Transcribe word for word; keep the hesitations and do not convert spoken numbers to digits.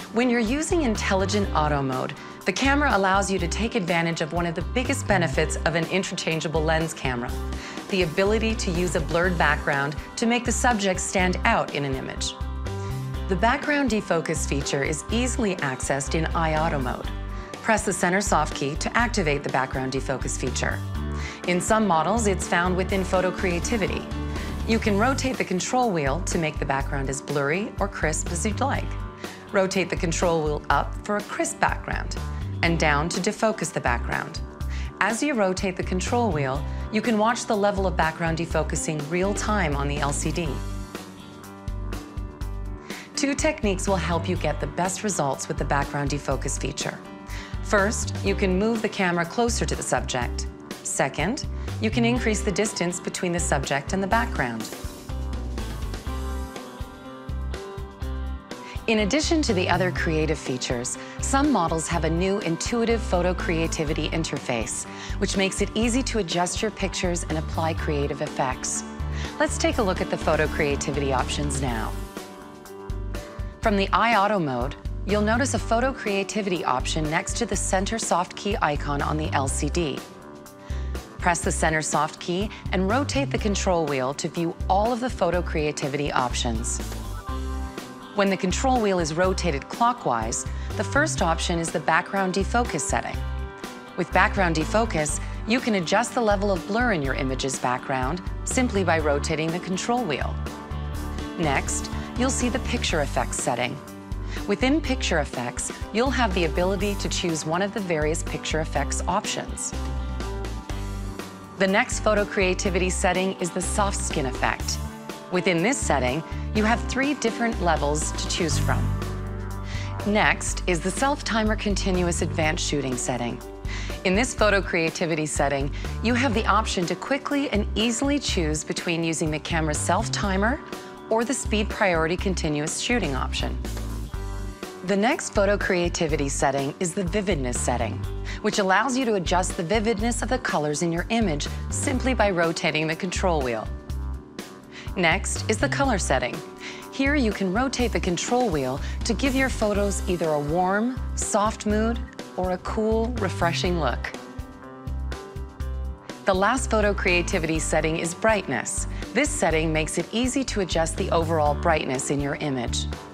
When you're using intelligent auto mode, the camera allows you to take advantage of one of the biggest benefits of an interchangeable lens camera, the ability to use a blurred background to make the subject stand out in an image. The background defocus feature is easily accessed in eye auto mode. Press the center soft key to activate the background defocus feature. In some models, it's found within photo creativity. You can rotate the control wheel to make the background as blurry or crisp as you'd like. Rotate the control wheel up for a crisp background, and down to defocus the background. As you rotate the control wheel, you can watch the level of background defocusing real time on the L C D. Two techniques will help you get the best results with the background defocus feature. First, you can move the camera closer to the subject. Second, you can increase the distance between the subject and the background. In addition to the other creative features, some models have a new intuitive photo creativity interface, which makes it easy to adjust your pictures and apply creative effects. Let's take a look at the photo creativity options now. From the eye auto mode, you'll notice a photo creativity option next to the center soft key icon on the L C D. Press the center soft key and rotate the control wheel to view all of the photo creativity options. When the control wheel is rotated clockwise, the first option is the background defocus setting. With background defocus, you can adjust the level of blur in your image's background simply by rotating the control wheel. Next, you'll see the picture effects setting. Within picture effects, you'll have the ability to choose one of the various picture effects options. The next photo creativity setting is the soft skin effect. Within this setting, you have three different levels to choose from. Next is the self-timer continuous advanced shooting setting. In this photo creativity setting, you have the option to quickly and easily choose between using the camera's self-timer or the speed priority continuous shooting option. The next photo creativity setting is the Vividness setting, which allows you to adjust the vividness of the colors in your image simply by rotating the control wheel. Next is the color setting. Here you can rotate the control wheel to give your photos either a warm, soft mood or a cool, refreshing look. The last photo creativity setting is brightness. This setting makes it easy to adjust the overall brightness in your image.